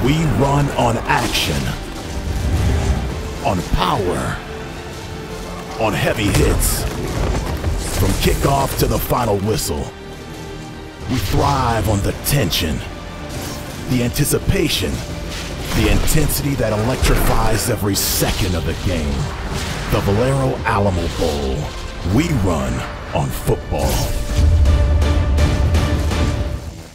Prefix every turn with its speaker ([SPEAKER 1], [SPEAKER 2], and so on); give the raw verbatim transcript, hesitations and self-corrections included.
[SPEAKER 1] We run on action, on power, on heavy hits. From kickoff to the final whistle, we thrive on the tension, the anticipation, the intensity that electrifies every second of the game. The Valero Alamo Bowl. We run on football.